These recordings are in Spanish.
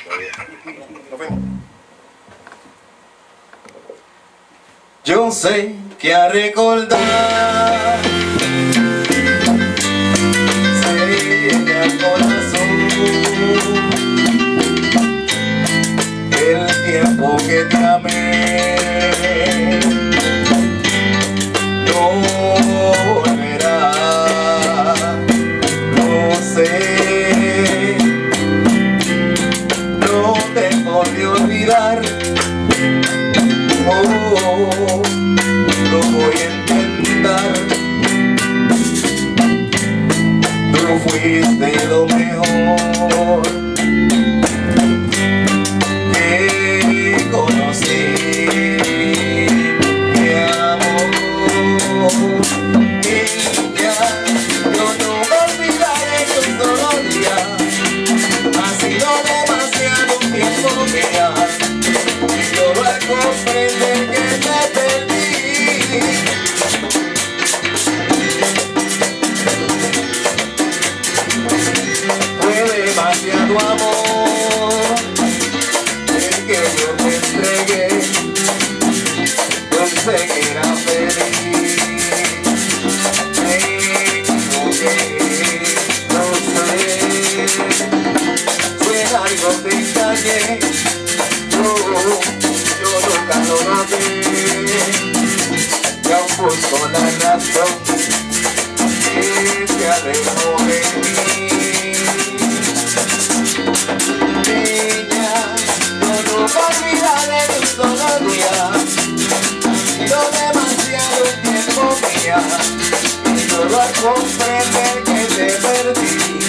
Nos vemos. Yo sé que a recordar se al corazón el tiempo que te amé. No volverá, lo sé. No te podré olvidar. Oh, lo voy a intentar. Tú fuiste lo mejor que conocí. Mi amor, niña, yo nunca olvidaré que un solo día ha sido demasiado tiempo mía. Yo lo hago comprender que te perdí. Fue demasiado amor el que yo te entregué. Pensé que era feliz, me equivoqué, no sé. Fue algo te engañé. Yo nunca lo noté, y aún busco la razón que se alejó de mí. Niña, yo nunca olvidaré de un solo día, ha sido demasiado tiempo mía, y solo al comprender que te perdí.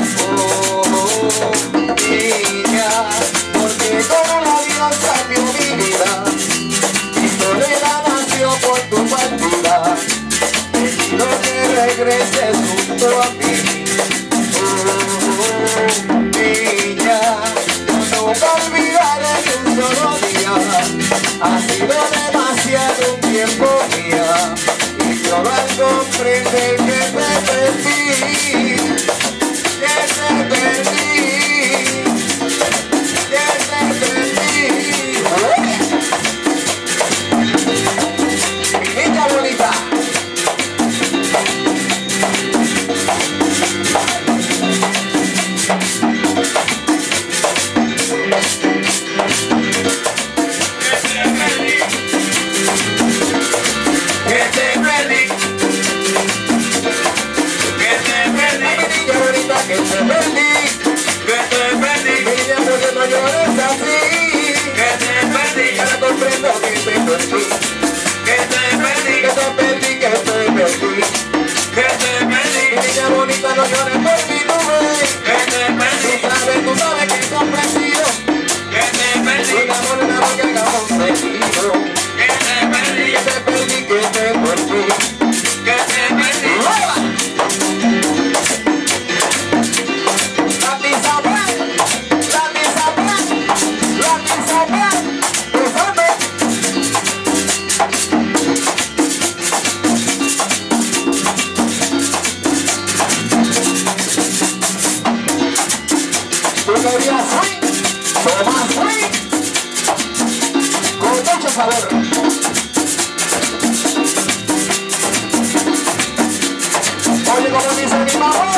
Oh, niña, porque con un adiós cambió mi vida, mi soledad nació por tu partida. Te pido que regreses junto a mí. Oh, niña, yo nunca olvidaré que un solo día ha sido demasiado tiempo mía, y solo al comprender que te perdí, que te perdí. Niña bonita, con mucho sabor. Oye, como dice mi mamá.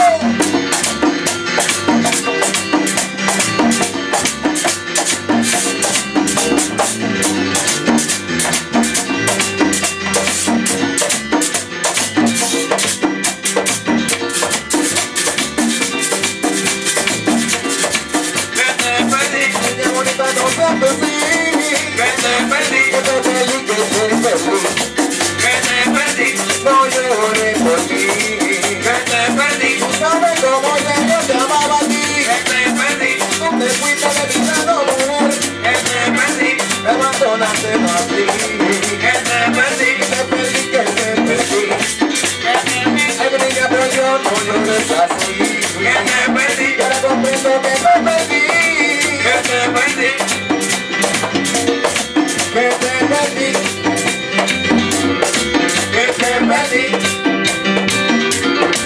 No lloré por ti, que te perdí. Tú sabes cómo yo te amaba a ti, que te perdí. Tú te fuiste de mi lado, mujer, que te perdí. Me abandonaste a ti, que te perdí, que te perdí, que te perdí. Ay, mi niña, pero yo no llores así, que te perdí. Y ahora comprendo que te perdí, que te perdí, que te perdí, que te perdí,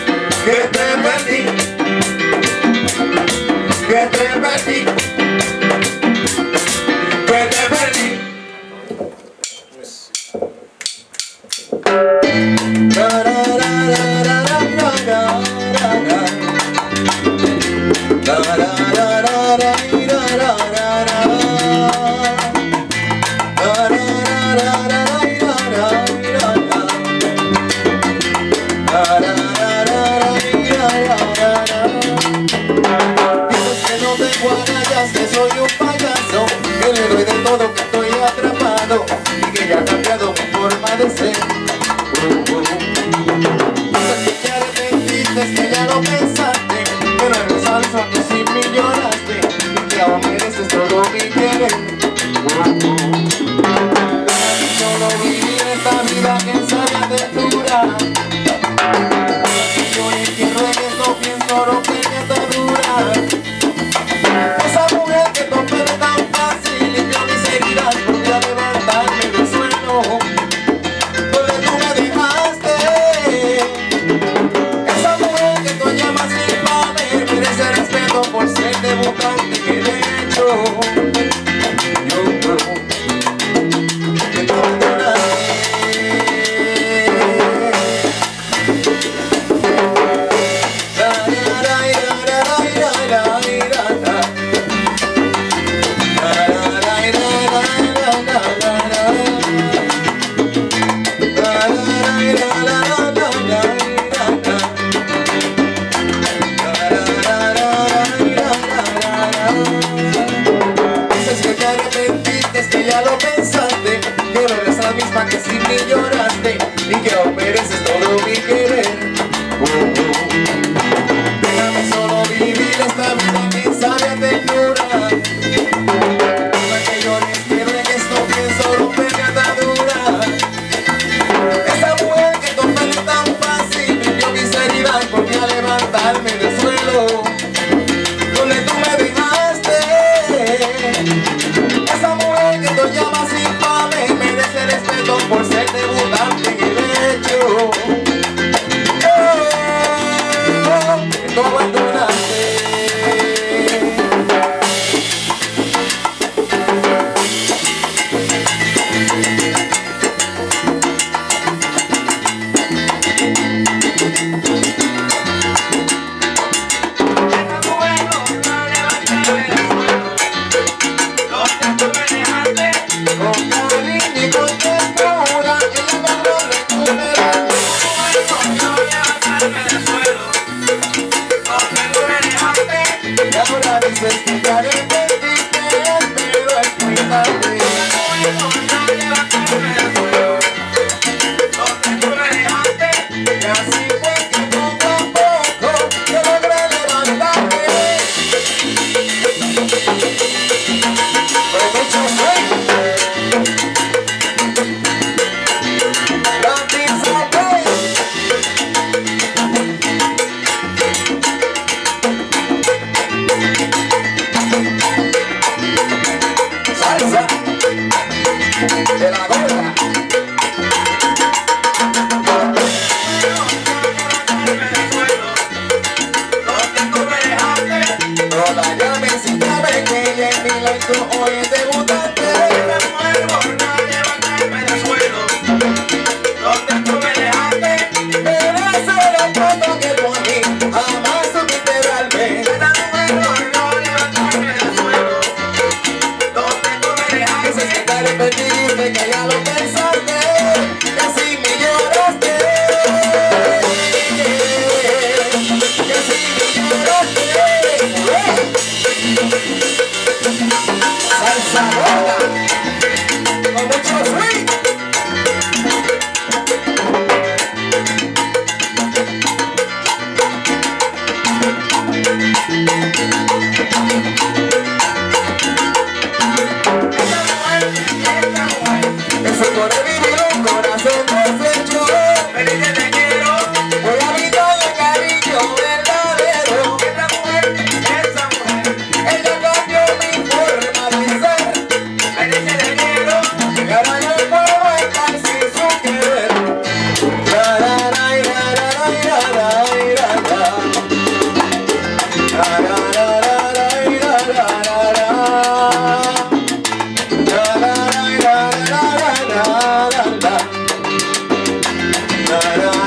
que te perdí, que te perdí. Que soy un payaso, que le doy de todo, que estoy atrapado y que ya ha cambiado mi forma de ser. Dices que te arrepentiste, que ya lo pensaste, que no eres falso, que sí me lloraste y que aún mereces todo mi querer. Solo vivir esta vida que sabe aventura. Yo entierro en esto, pienso romper mi atadura. Esa mujer que topé tan fácil limpió mis heridas, volvió a levantarme del suelo donde tú me dejaste. Esa mujer que tú llamas infame merece respeto por ser debutante que de hecho yo que tú abandonaste. Que ya lo pensaste, que no eres la misma que sin mí lloraste y que aún mereces todo mi querer. Déjame solo vivir esta vida que sabe a ternura. Para que yo les quiero que esto pienso romper mi atadura. Esa mujer que topé tan fácil limpió mis heridas, volvió a levantarme del suelo donde tú me dejaste. Esa mujer que tú llamas infame merece respeto por ser debutante en el hecho. Que tú abandonaste. Dices que te arrepentiste, pero es muy tarde. Y así fue que poco a poco yo logré levantarme. Fue mucho sueño. De la gorda. No la llames si sabes que ella es mi lecho, hoy es debutante. Esta mujer volvió a levantarme del suelo donde tú me dejaste. Pero ese era el foto que por mí jamás supiste darme. Esta mujer volvió a levantarme del suelo donde tú me dejaste. Dices que te arrepentiste, que ya lo pensaste, que así me lloraste. Que así me lloraste. Salsa roja con mucho swing. Eso por vivir un corazón deshecho. Me dice te quiero. Voy a evitar el cariño verdadero. Esa mujer, ella cambió mi forma de ser. me dice te quiero. Y ahora yo puedo estar sin su querer. La la la la la la la la la. La la la la la la la la. La la la la la la la la. La la